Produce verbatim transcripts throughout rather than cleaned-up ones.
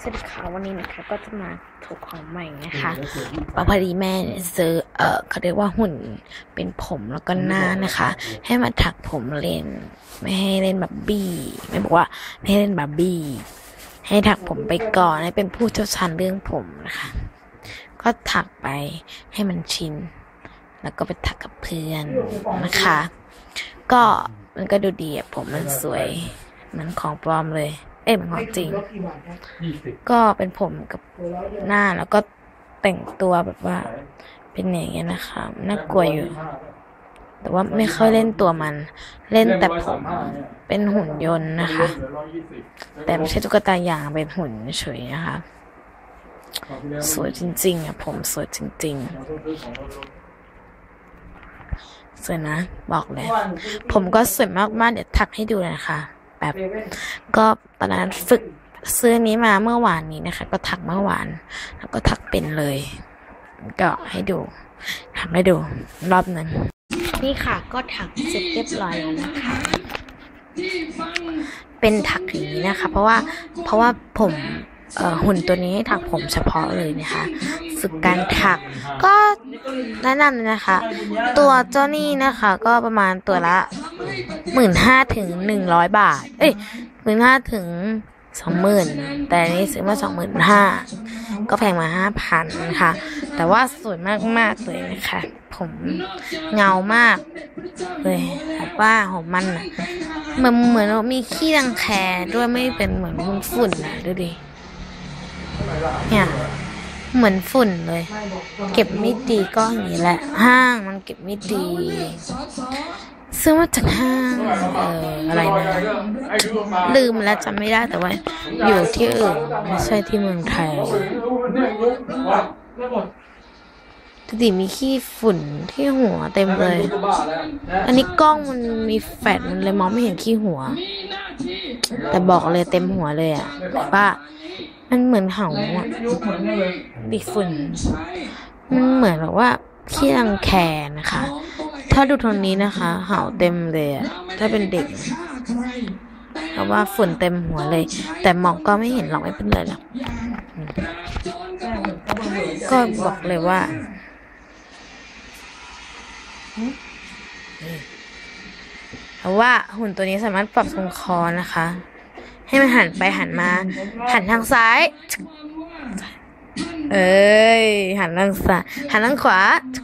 วัสดีค่ะวันนี้นะคะก็จะมาถูกของใหม่นะคะพอดีแม่ซื้อเออเขาเรียกว่าหุ่นเป็นผมแล้วก็หน้านะคะให้มาถักผมเล่นไม่ให้เล่นแบบบี้ไม่บอกว่าไม่ให้เล่นแบบบี้ให้ถักผมไปก่อนให้เป็นผู้เชี่ยวชาญเรื่องผมนะคะก็ถักไปให้มันชินแล้วก็ไปถักกับเพื่อนนะคะก็มันก็ดูดีผมมันสวยมันของปลอมเลยเอ๊ะมันของจริงก็เป็นผมกับหน้าแล้วก็แต่งตัวแบบว่าเป็นอย่างเงี้ยนะคะน่ากลัวอยู่แต่ว่าไม่ค่อยเล่นตัวมันเล่นแต่ผมเป็นหุ่นยนต์นะคะแต่ไม่ใช่ตุ๊กตาอย่างเป็นหุ่นเฉยนะคะสวยจริงๆอ่ะผมสวยจริงๆสวยนะบอกเลยผมก็สวยมากๆเดี๋ยวถักให้ดูนะคะแบบก็ตอนนั้นฝึกซื้อนี้มาเมื่อวานนี้นะคะก็ถักเมื่อวานแล้วก็ถักเป็นเลยก็ให้ดูถักให้ดูรอบนึงนี่ค่ะก็ถักเสร็จเรียบร้อยแล้วนะคะเป็นถักอย่างนี้นะคะเพราะว่าเพราะว่าผมเอ่อหุ่นตัวนี้ให้ถักผมเฉพาะเลยนะคะฝึกการถักก็แนะนำเลยนะคะตัวเจ้านี่นะคะก็ประมาณตัวละหมื่นห้าถึงหนึ่งร้อยบาทเอ้ยหมื่นห้าถึงสองหมื่นแต่นี้ซื้อมาสองหมื่นห้าก็แพงมาห้าพันค่ะแต่ว่าสวยมากๆเลยนะคะผมเงามากเลยแบบว่าของมันอ่ะเหมือนเหมือนมีขี้รังแคด้วยไม่เป็นเหมือนฝุ่นนะดูดิเนี่ยเหมือนฝุ่นเลยเก็บไม่ดีก็อย่างนี้แหละห้างมันเก็บไม่ดีซื้อมาจากห้างเอออะไรนะลืมแล้วจำไม่ได้แต่ว่าอยู่ที่อื่นไม่ใช่ที่เมืองไทยดูดิมีขี้ฝุ่นที่หัวเต็มเลยอันนี้กล้องมันมีแฟลชมันเลยมองไม่เห็นขี้หัวแต่บอกเลยเต็มหัวเลยอ่ะว่ามันเหมือนเห่าอ่ะดิฝุ่นมันเหมือนแบบว่าขี้รังแคนะคะถ้าดูตรงนี้นะคะเห่าเต็มเลยอ่ะถ้าเป็นเด็กเพราะว่าฝุ่นเต็มหัวเลยแต่มองก็ไม่เห็นหรอกไม่เป็นไรหรอกก็บอกเลยว่าเพราะว่าหุ่นตัวนี้สามารถปรับทรงคอนะคะให้มันหันไปหันมาหันทางซ้ายเอ้ยหันทางซ้ายหันทางขวา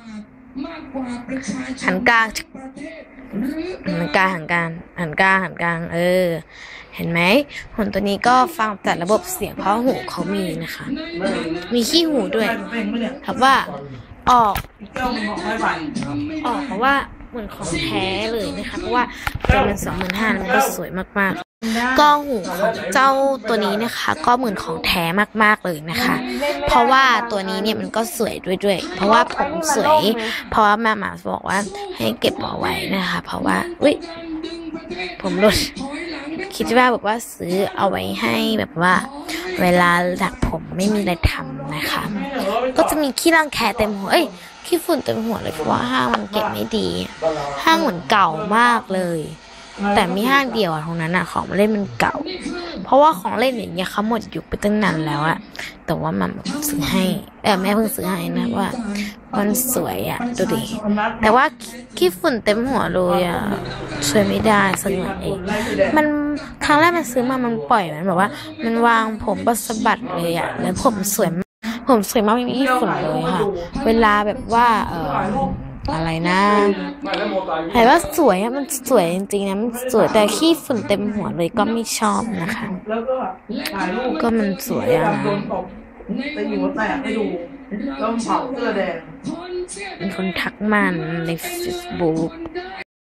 หันกลางหันกลางหันกลางหันกลางหันกลางเออเห็นไหมหุ่นตัวนี้ก็ฟังแต่ระบบเสียงเพราะหูเขามีนะคะมีขี้หูด้วยถามว่าออกออกเพราะว่าเหมือนของแท้เลยนะคะเพราะว่าตัวมันสองหมื่นห้ามันก็สวยมากๆก็หูของเจ้าตัวนี้นะคะก็เหมือนของแท้มากๆเลยนะคะเพราะว่าตัวนี้เนี่ยมันก็สวยด้วยด้วยเพราะว่าผมสวยเพราะว่าแม่หมาบอกว่าให้เก็บเอาไว้นะคะเพราะว่าอุ้ยผมหลุดคิดว่าแบบว่าซื้อเอาไว้ให้แบบว่าเวลาถักผมไม่มีอะไรทำนะคะก็จะมีขี้รังแคเต็มหัวเอ้ยขี้ฝุ่นเต็มหัวเลยเพราะว่าห้างมันเก็บไม่ดีห้างเหมือนเก่ามากเลยแต่มีห้างเดียวอะตรงนั้นอะของเล่นมันเก่าเพราะว่าของเล่นอย่างเงี้ยเขาหมดยุคไปตั้งนานแล้วอะแต่ว่ามันซื้อให้เออแม่เพิ่งซื้อให้นะว่ามันสวยอะดูดิแต่ว่าขี้ฝุ่นเต็มหัวเลยอะช่วยไม่ได้สักหน่อยเองมันครั้งแรกมันซื้อมามันปล่อยมันแบบว่ามันวางผมก็สะบัดเลยอะแล้วผมสวยผมสวยมากไม่มีขี้ฝุ่นเลยค่ะเวลาแบบว่าเอออะไรนะเห็นว่าสวยอะมันสวยจริงๆนะมันสวยแต่ขี้ฝุ่นเต็มหัวเลยก็ไม่ชอบนะคะก็มันสวยอะนะแต่อยู่แตกให้ดูต้องเผาเสื้อแดงเป็นคนทักมันใน Facebook